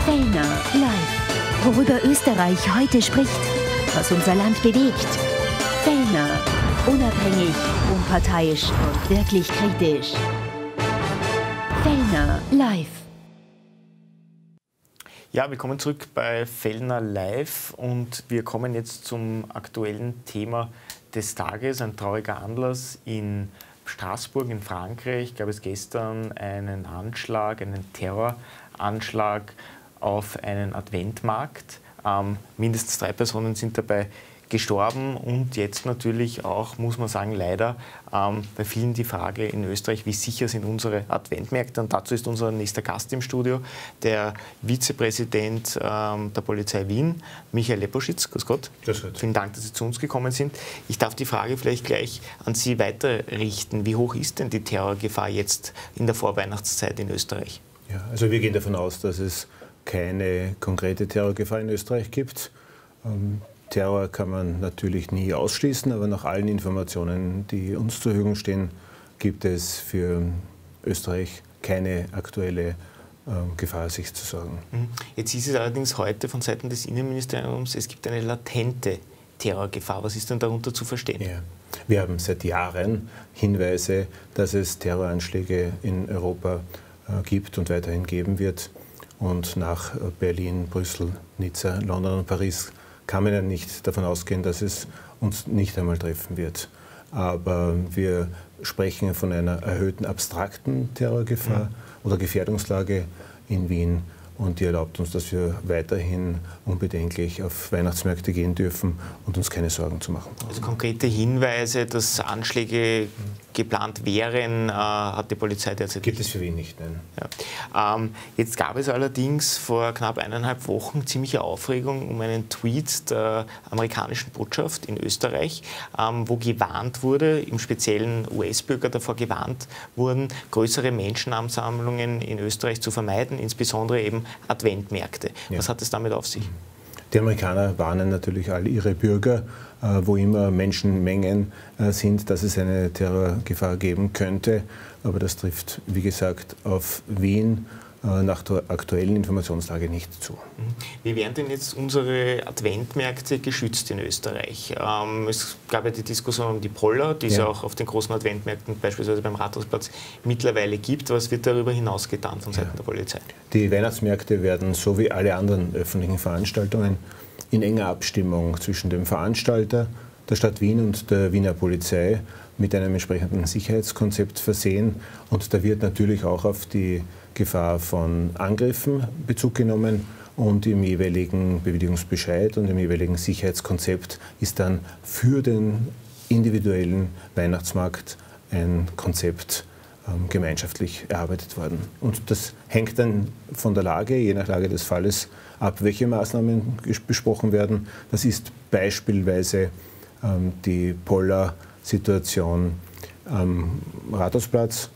Fellner live. Worüber Österreich heute spricht, was unser Land bewegt. Fellner, unabhängig, unparteiisch und wirklich kritisch. Fellner live. Ja, willkommen zurück bei Fellner Live und wir kommen jetzt zum aktuellen Thema des Tages. Ein trauriger Anlass in Straßburg in Frankreich gab es gestern einen Anschlag, einen Terroranschlag auf einen Adventmarkt. Mindestens 3 Personen sind dabei gestorben und jetzt natürlich auch, muss man sagen, leider bei vielen die Frage in Österreich, wie sicher sind unsere Adventmärkte, und dazu ist unser nächster Gast im Studio, der Vizepräsident der Polizei Wien, Michael Leposchitz. Grüß Gott. Grüß Gott. Vielen Dank, dass Sie zu uns gekommen sind. Ich darf die Frage vielleicht gleich an Sie weiterrichten. Wie hoch ist denn die Terrorgefahr jetzt in der Vorweihnachtszeit in Österreich? Ja, also wir gehen davon aus, dass es keine konkrete Terrorgefahr in Österreich gibt. Terror kann man natürlich nie ausschließen, aber nach allen Informationen, die uns zur Verfügung stehen, gibt es für Österreich keine aktuelle Gefahr, sich zu sorgen. Jetzt ist es allerdings heute von Seiten des Innenministeriums, es gibt eine latente Terrorgefahr. Was ist denn darunter zu verstehen? Ja. Wir haben seit Jahren Hinweise, dass es Terroranschläge in Europa gibt und weiterhin geben wird. Und nach Berlin, Brüssel, Nizza, London und Paris kann man ja nicht davon ausgehen, dass es uns nicht einmal treffen wird. Aber wir sprechen von einer erhöhten abstrakten Terrorgefahr oder Gefährdungslage in Wien. Und die erlaubt uns, dass wir weiterhin unbedenklich auf Weihnachtsmärkte gehen dürfen und uns keine Sorgen zu machen brauchen. Also konkrete Hinweise, dass Anschläge geplant wären, hat die Polizei derzeit Gibt es für Wien nicht, nein. Ja. Jetzt gab es allerdings vor knapp 1,5 Wochen ziemliche Aufregung um einen Tweet der amerikanischen Botschaft in Österreich, wo gewarnt wurde, im speziellen US-Bürger davor gewarnt wurden, größere Menschenansammlungen in Österreich zu vermeiden, insbesondere eben Adventmärkte. Ja. Was hat es damit auf sich? Die Amerikaner warnen natürlich all ihre Bürger, wo immer Menschenmengen sind, dass es eine Terrorgefahr geben könnte. Aber das trifft, wie gesagt, auf Wien nach der aktuellen Informationslage nicht zu. Wie werden denn jetzt unsere Adventmärkte geschützt in Österreich? Es gab ja die Diskussion um die Poller, die es ja auch auf den großen Adventmärkten, beispielsweise beim Rathausplatz, mittlerweile gibt. Was wird darüber hinaus getan von Seiten der Polizei? Die Weihnachtsmärkte werden, so wie alle anderen öffentlichen Veranstaltungen, in enger Abstimmung zwischen dem Veranstalter, der Stadt Wien und der Wiener Polizei mit einem entsprechenden Sicherheitskonzept versehen. Und da wird natürlich auch auf die Gefahr von Angriffen Bezug genommen, und im jeweiligen Bewilligungsbescheid und im jeweiligen Sicherheitskonzept ist dann für den individuellen Weihnachtsmarkt ein Konzept gemeinschaftlich erarbeitet worden. Und das hängt dann von der Lage, je nach Lage des Falles, ab, welche Maßnahmen besprochen werden. Das ist beispielsweise die Poller-Situation am Rathausplatz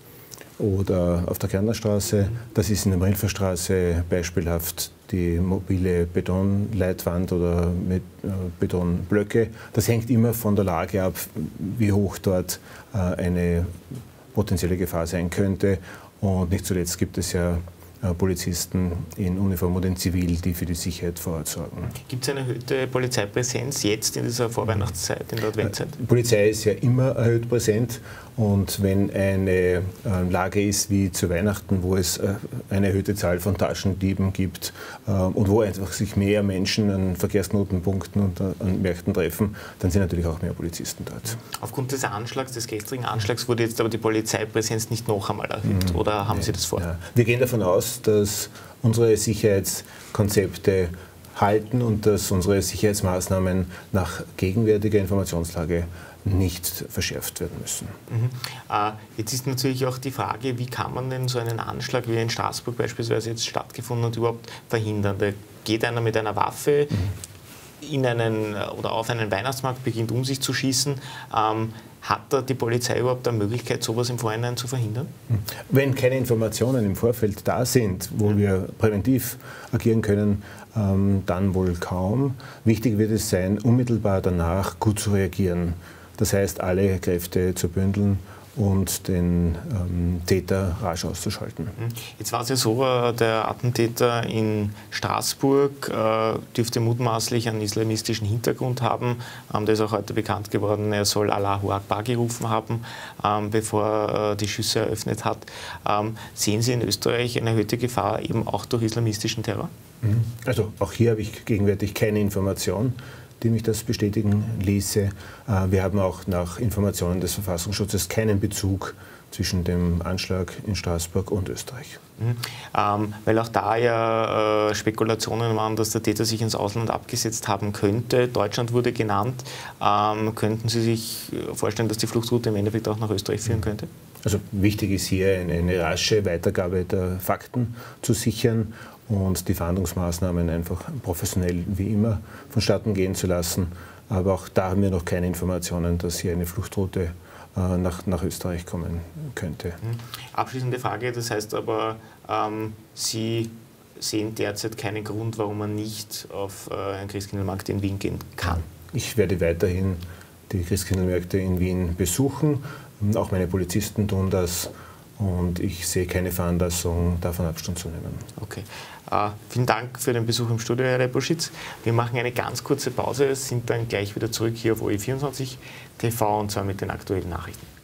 oder auf der Kärntnerstraße. Das ist in der Marilferstraße beispielhaft die mobile Betonleitwand oder mit Betonblöcke. Das hängt immer von der Lage ab, wie hoch dort eine potenzielle Gefahr sein könnte. Und nicht zuletzt gibt es ja Polizisten in Uniform oder in Zivil, die für die Sicherheit vor Ort sorgen. Gibt es eine erhöhte Polizeipräsenz jetzt in dieser Vorweihnachtszeit, in der Adventzeit? Die Polizei ist ja immer erhöht präsent, und wenn eine Lage ist wie zu Weihnachten, wo es eine erhöhte Zahl von Taschendieben gibt und wo einfach sich mehr Menschen an Verkehrsknotenpunkten und an Märkten treffen, dann sind natürlich auch mehr Polizisten dort. Aufgrund des Anschlags, des gestrigen Anschlags, wurde jetzt aber die Polizeipräsenz nicht noch einmal erhöht, oder haben Sie das vor? Ja. Wir gehen davon aus, dass unsere Sicherheitskonzepte halten und dass unsere Sicherheitsmaßnahmen nach gegenwärtiger Informationslage nicht verschärft werden müssen. Jetzt ist natürlich auch die Frage, wie kann man denn so einen Anschlag, wie in Straßburg beispielsweise jetzt stattgefunden hat, überhaupt verhindern? Da geht einer mit einer Waffe in einen oder auf einen Weihnachtsmarkt, beginnt um sich zu schießen. Hat da die Polizei überhaupt eine Möglichkeit, sowas im Vorhinein zu verhindern? Wenn keine Informationen im Vorfeld da sind, wo wir präventiv agieren können, dann wohl kaum. Wichtig wird es sein, unmittelbar danach gut zu reagieren. Das heißt, alle Kräfte zu bündeln und den Täter rasch auszuschalten. Jetzt war es ja so, der Attentäter in Straßburg dürfte mutmaßlich einen islamistischen Hintergrund haben. Da ist auch heute bekannt geworden, er soll Allahu Akbar gerufen haben, bevor er die Schüsse eröffnet hat. Sehen Sie in Österreich eine erhöhte Gefahr eben auch durch islamistischen Terror? Also auch hier habe ich gegenwärtig keine Information, die mich das bestätigen ließe. Wir haben auch nach Informationen des Verfassungsschutzes keinen Bezug zwischen dem Anschlag in Straßburg und Österreich. Weil auch da ja Spekulationen waren, dass der Täter sich ins Ausland abgesetzt haben könnte. Deutschland wurde genannt. Könnten Sie sich vorstellen, dass die Fluchtroute im Endeffekt auch nach Österreich führen könnte? Also wichtig ist hier eine rasche Weitergabe der Fakten zu sichern und die Fahndungsmaßnahmen einfach professionell wie immer vonstatten gehen zu lassen. Aber auch da haben wir noch keine Informationen, dass hier eine Fluchtroute nach Österreich kommen könnte. Abschließende Frage, das heißt aber, Sie sehen derzeit keinen Grund, warum man nicht auf einen Christkindlmarkt in Wien gehen kann? Ich werde weiterhin die Christkindlmärkte in Wien besuchen. Auch meine Polizisten tun das. Und ich sehe keine Veranlassung, davon Abstand zu nehmen. Okay. Vielen Dank für den Besuch im Studio, Herr Reposchitz. Wir machen eine ganz kurze Pause, sind dann gleich wieder zurück hier auf OE24 TV und zwar mit den aktuellen Nachrichten.